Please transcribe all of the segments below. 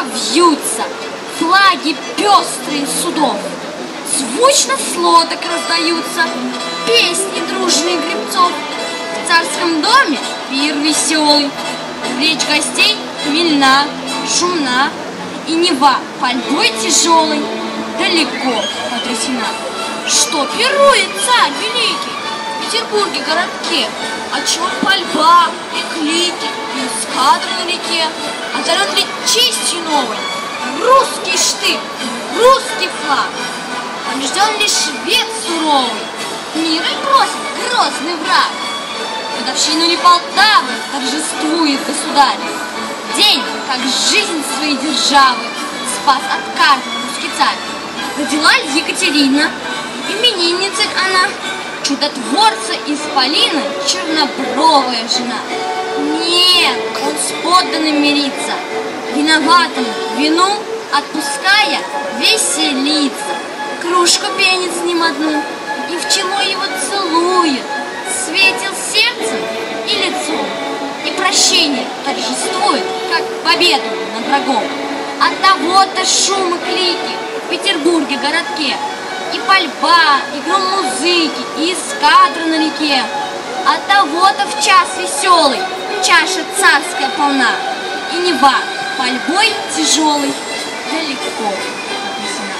вьются флаги пестрые судов. Звучно с лодок раздаются песни дружных гребцов. В царском доме пир веселый, речь гостей хмельна, шумна, и Нева пальбой тяжелой далеко потрясена. Что пирует царь великий в Петербурге городке? О чем пальба и клики, и эскадра на реке? Одарен ли честью новой русский штык, русский флаг? Побежден ли швед суровый, мирой просит грозный враг? Годовщину ли Полтавы торжествует государь? День, как жизнь своей державы спас от карты русский царь. Родилась Екатерина, именинница она, чудотворца из Полины, чернобровая жена. Нет, он с подданным мирится, виноватому вину отпуская веселится. Кружку пенит с ним одну, и в чело его целует, светил сердцем и лицом, и прощение торжествует, как победу над врагом. От того-то шум и клики в Петербурге городке, и пальба, и гром музыки, и эскадра на реке. От того-то в час веселый чаша царская полна, и Нева пальбой тяжелой далеко потрясена.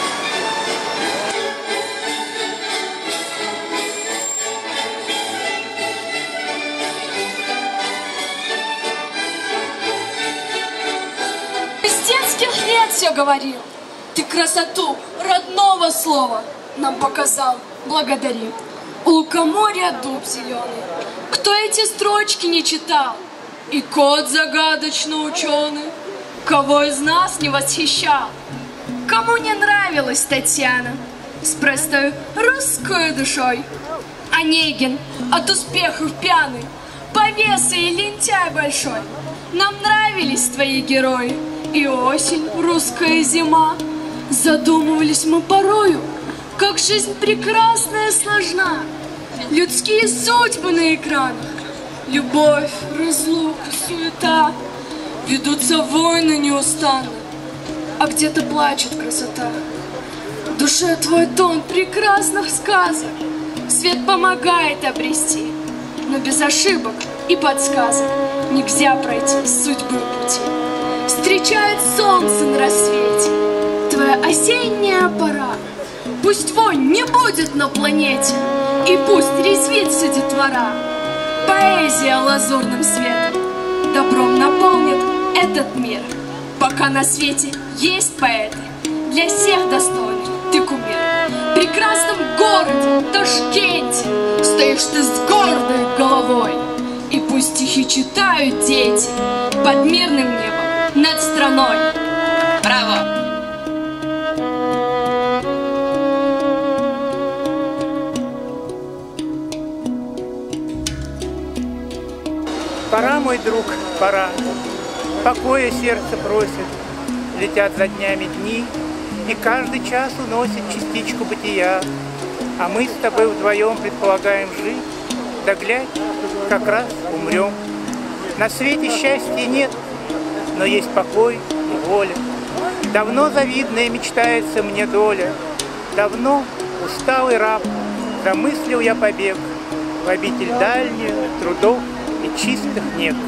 С детских лет все говорил. Ты красоту родного слова нам показал, благодарим. У лукоморья дуб зеленый. Кто эти строчки не читал? И кот загадочно ученый. Кого из нас не восхищал? Кому не нравилась Татьяна с простой русской душой? Онегин от успехов пьяный, повеса и лентяй большой. Нам нравились твои герои, и осень, русская зима. Задумывались мы порою, как жизнь прекрасная сложна. Людские судьбы на экранах, любовь, разлука, суета. Ведутся войны неустанно, а где-то плачет красота. В душе твой тон прекрасных сказок свет помогает обрести, но без ошибок и подсказок нельзя пройти судьбы пути. Встречает солнце на рассвете твоя осенняя пора. Пусть вонь не будет на планете, и пусть резвится детвора. Поэзия лазурным светом добром наполнит этот мир. Пока на свете есть поэты, для всех достойный ты кумир. В прекрасном городе Ташкенте стоишь ты с гордой головой, и пусть стихи читают дети под мирным небом над страной. Браво! Пора, мой друг, пора. Покоя сердце просит, летят за днями дни, и каждый час уносит частичку бытия. А мы с тобой вдвоем предполагаем жить, да глядь, как раз умрем. На свете счастья нет, но есть покой и воля. Давно завидная мечтается мне доля, давно усталый раб замыслил я побег в обитель дальнюю трудов и чистых нег.